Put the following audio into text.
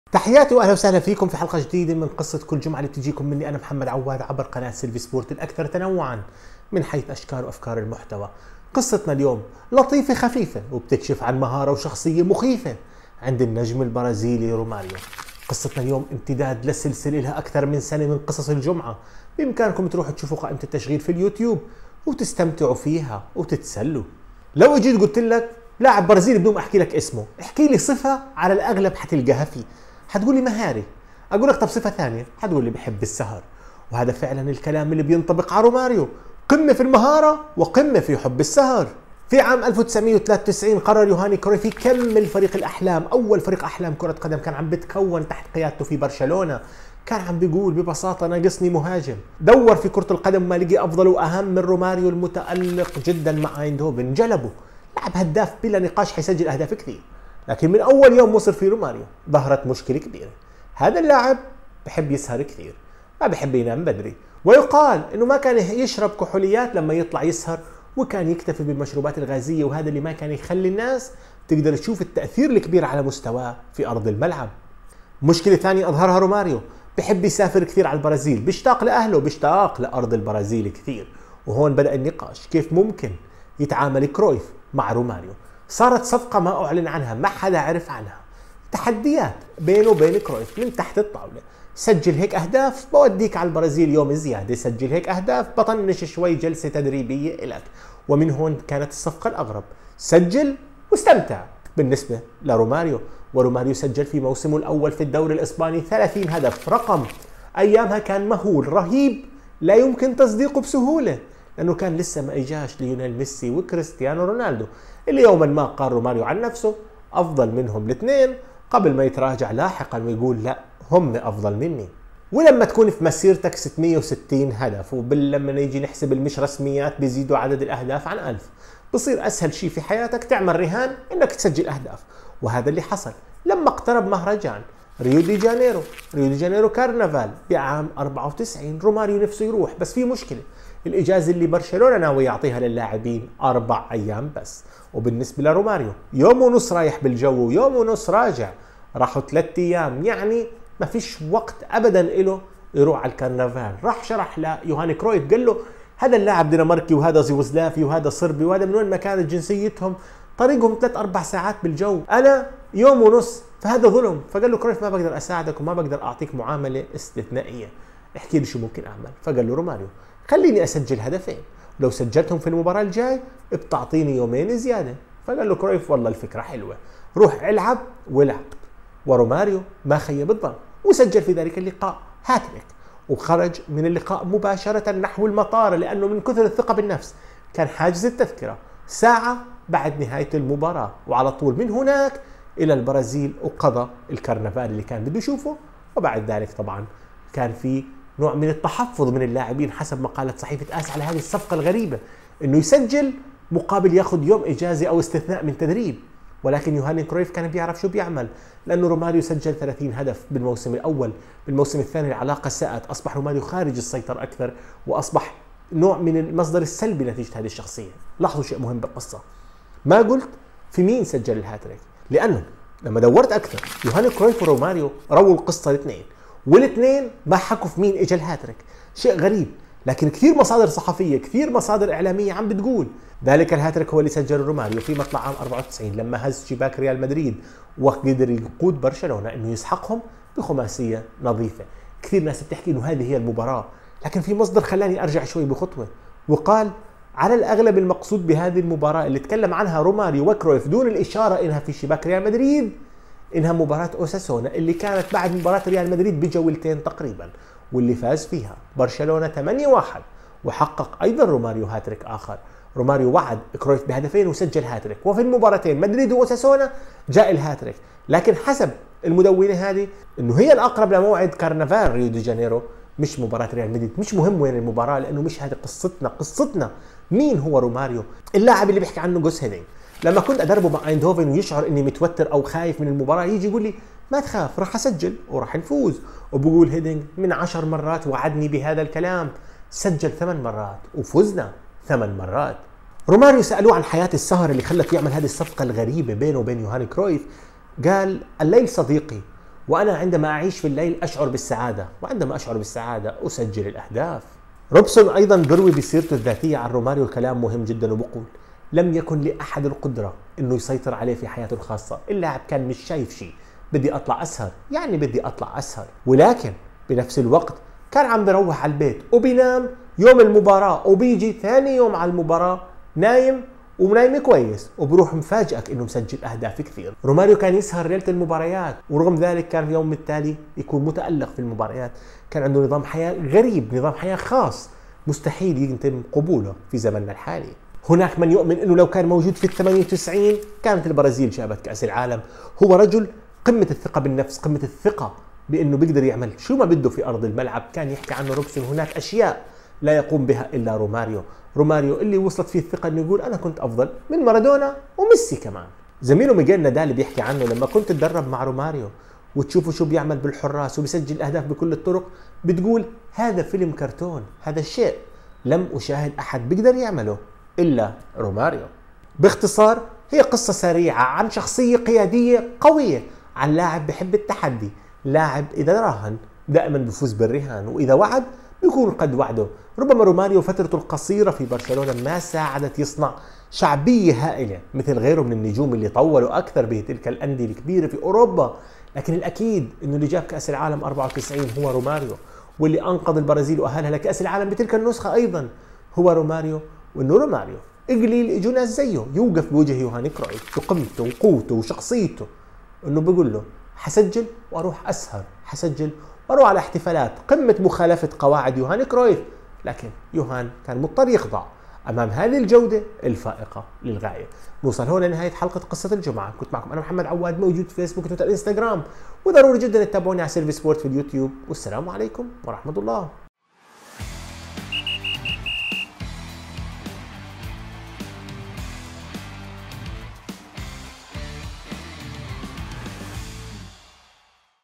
تحياتي واهلا وسهلا فيكم في حلقه جديده من قصه كل جمعه اللي بتجيكم مني انا محمد عواد عبر قناه سيلفي سبورت الاكثر تنوعا من حيث اشكال وافكار المحتوى. قصتنا اليوم لطيفه خفيفه وبتكشف عن مهاره وشخصيه مخيفه عند النجم البرازيلي روماريو. قصتنا اليوم امتداد لسلسله لها اكثر من سنه من قصص الجمعه، بامكانكم تروحوا تشوفوا قائمه التشغيل في اليوتيوب وتستمتعوا فيها وتتسلوا. لو اجيت قلت لك لاعب برازيلي بدون ما احكي لك اسمه، احكي لي صفه على الاغلب حتلقاها فيه، حتقول لي مهاري. اقول لك طب صفه ثانيه، حتقول لي بحب السهر. وهذا فعلا الكلام اللي بينطبق على روماريو، قمه في المهاره وقمه في حب السهر. في عام 1993 قرر يوهاني كرويف يكمل فريق الاحلام، اول فريق احلام كره قدم كان عم بتكون تحت قيادته في برشلونه. كان عم بيقول ببساطه ناقصني مهاجم. دور في كره القدم ما لقي افضل واهم من روماريو المتالق جدا مع ايندهوفن، جلبه لاعب هداف بلا نقاش، حيسجل اهداف كثير. لكن من اول يوم وصل في روماريو ظهرت مشكله كبيره. هذا اللاعب بحب يسهر كثير، ما بحب ينام بدري، ويقال انه ما كان يشرب كحوليات لما يطلع يسهر، وكان يكتفي بالمشروبات الغازيه، وهذا اللي ما كان يخلي الناس تقدر تشوف التاثير الكبير على مستواه في ارض الملعب. مشكله ثانيه اظهرها روماريو، بحب يسافر كثير على البرازيل، بيشتاق لاهله، بيشتاق لارض البرازيل كثير. وهون بدا النقاش، كيف ممكن يتعامل كرويف مع روماريو؟ صارت صفقة ما أعلن عنها، ما حدا عرف عنها، تحديات بينه وبين كرويف من تحت الطاولة. سجل هيك أهداف بوديك على البرازيل يوم زيادة، سجل هيك أهداف بطنش شوي جلسة تدريبية إلك. ومن هون كانت الصفقة الأغرب، سجل واستمتع. بالنسبة لروماريو، وروماريو سجل في موسمه الأول في الدوري الإسباني 30 هدف، رقم أيامها كان مهول رهيب لا يمكن تصديقه بسهولة، لأنه كان لسه ما إجاش ليونيل ميسي وكريستيانو رونالدو اللي يوما ما قال روماريو عن نفسه أفضل منهم الاثنين، قبل ما يتراجع لاحقا ويقول لا هم أفضل مني. ولما تكون في مسيرتك 660 هدف، ولما نيجي نحسب المش رسميات بيزيدوا عدد الأهداف عن 1000، بصير أسهل شيء في حياتك تعمل رهان إنك تسجل أهداف. وهذا اللي حصل لما اقترب مهرجان ريو دي جانيرو كارنفال بعام 94. روماريو نفسه يروح، بس في مشكلة، الإجازة اللي برشلونة ناوي يعطيها للاعبين 4 أيام بس، وبالنسبة لروماريو يوم ونص رايح بالجو ويوم ونص راجع، راحوا 3 أيام، يعني ما فيش وقت أبدا له يروح على الكرنفال. راح شرح ليوهاني كرويف، قال له هذا اللاعب دنماركي وهذا زيوسلافي وهذا صربي وهذا من وين ما كانت جنسيتهم، طريقهم 3-4 ساعات بالجو، أنا يوم ونص، فهذا ظلم. فقال له كرويف ما بقدر أساعدك وما بقدر أعطيك معاملة استثنائية، احكي لي شو ممكن أعمل. فقال له روماريو خليني أسجل هدفين، ولو سجلتهم في المباراة الجاي بتعطيني يومين زيادة. فقال له كرويف والله الفكرة حلوة، روح العب والعب. وروماريو ما خيب الظن وسجل في ذلك اللقاء هاتريك، وخرج من اللقاء مباشرة نحو المطار، لأنه من كثر الثقة بالنفس كان حاجز التذكرة ساعة بعد نهاية المباراة، وعلى طول من هناك إلى البرازيل وقضى الكرنفال اللي كان بده يشوفه. وبعد ذلك طبعا كان في نوع من التحفظ من اللاعبين حسب ما قالت صحيفة آس على هذه الصفقة الغريبة، انه يسجل مقابل ياخذ يوم اجازة او استثناء من تدريب. ولكن يوهاني كرويف كان بيعرف شو بيعمل، لانه روماريو سجل 30 هدف بالموسم الاول، بالموسم الثاني العلاقة ساءت، اصبح روماريو خارج السيطرة اكثر، واصبح نوع من المصدر السلبي نتيجة هذه الشخصية. لاحظوا شيء مهم بالقصة، ما قلت في مين سجل الهاتريك، لانه لما دورت اكثر يوهاني كرويف وروماريو رووا القصة الاثنين، والاثنين ما حكوا في مين اجى الهاتريك، شيء غريب. لكن كثير مصادر صحفية، كثير مصادر إعلامية عم بتقول ذلك الهاتريك هو اللي سجله روماريو في مطلع عام 94 لما هز شباك ريال مدريد وقدر يقود برشلونة انه يسحقهم بخماسية نظيفة. كثير ناس بتحكي انه هذه هي المباراة، لكن في مصدر خلاني ارجع شوي بخطوة وقال على الاغلب المقصود بهذه المباراة اللي تكلم عنها روماريو وكرويف دون الاشارة انها في شباك ريال مدريد، انها مباراة اوساسونا اللي كانت بعد مباراة ريال مدريد بجولتين تقريبا، واللي فاز فيها برشلونة 8-1، وحقق ايضا روماريو هاتريك اخر. روماريو وعد كرويف بهدفين وسجل هاتريك، وفي المباراتين مدريد واوساسونا جاء الهاتريك. لكن حسب المدونة هذه انه هي الاقرب لموعد كرنفال ريو دي جانيرو، مش مباراة ريال مدريد. مش مهم وين المباراة، لانه مش هذه قصتنا مين هو روماريو. اللاعب اللي بيحكي عنه جوس هيدينغ، لما كنت ادربه مع ايندهوفن ويشعر اني متوتر او خايف من المباراه يجي يقول لي ما تخاف راح اسجل وراح نفوز. وبقول هيدينغ من 10 مرات وعدني بهذا الكلام، سجل 8 مرات وفزنا 8 مرات. روماريو سالوه عن حياه السهر اللي خلت يعمل هذه الصفقه الغريبه بينه وبين يوهاني كرويف، قال الليل صديقي وأنا عندما أعيش في الليل أشعر بالسعادة، وعندما أشعر بالسعادة أسجل الأهداف. روبسون أيضا بروي بسيرته الذاتية عن روماريو كلام مهم جدا، وبقول: لم يكن لأحد القدرة إنه يسيطر عليه في حياته الخاصة. اللاعب كان مش شايف شيء، بدي أطلع أسهر يعني بدي أطلع أسهر، ولكن بنفس الوقت كان عم بروح على البيت وبينام يوم المباراة، وبيجي ثاني يوم على المباراة نايم ونايم كويس، وبروح مفاجئك انه مسجل اهداف كثير. روماريو كان يسهر ليله المباريات، ورغم ذلك كان في اليوم التالي يكون متالق في المباريات. كان عنده نظام حياه غريب، نظام حياه خاص مستحيل يتم قبوله في زمننا الحالي. هناك من يؤمن انه لو كان موجود في ال98 كانت البرازيل جابت كاس العالم. هو رجل قمه الثقه بالنفس، قمه الثقه بانه بيقدر يعمل شو ما بده في ارض الملعب. كان يحكي عنه روبسون: هناك اشياء لا يقوم بها الا روماريو. روماريو اللي وصلت فيه الثقه انه يقول: انا كنت افضل من مارادونا وميسي كمان. زميله ميغيل نادال بيحكي عنه: لما كنت تتدرب مع روماريو وتشوفوا شو بيعمل بالحراس وبيسجل اهداف بكل الطرق، بتقول هذا فيلم كرتون، هذا شيء لم اشاهد احد بيقدر يعمله الا روماريو. باختصار هي قصه سريعه عن شخصيه قياديه قويه، عن لاعب بحب التحدي، لاعب اذا راهن دائما بيفوز بالرهان، واذا وعد بيكون قد وعده. ربما روماريو فترته القصيرة في برشلونة ما ساعدت يصنع شعبية هائلة مثل غيره من النجوم اللي طولوا أكثر بتلك الأندية الكبيرة في أوروبا، لكن الأكيد أنه اللي جاب كأس العالم 94 هو روماريو، واللي أنقذ البرازيل وأهلها لكأس العالم بتلك النسخة أيضا هو روماريو. وأنه روماريو قليل اجوا ناس زيه يوقف بوجه يوهان كرويف بقيمته وقوته وشخصيته، أنه بيقول له: حسجل وأروح أسهر، حسجل وأروح على احتفالات. قمة مخالفة قواعد يوهان كرويف، لكن يوهان كان مضطر يخضع أمام هذه الجودة الفائقة للغاية. نوصل هون لنهاية حلقة قصة الجمعة. كنت معكم أنا محمد عواد، موجود في فيسبوك وتويتر انستغرام، وضروري جدا تتابعوني على سيرفي سبورت في اليوتيوب. والسلام عليكم ورحمة الله.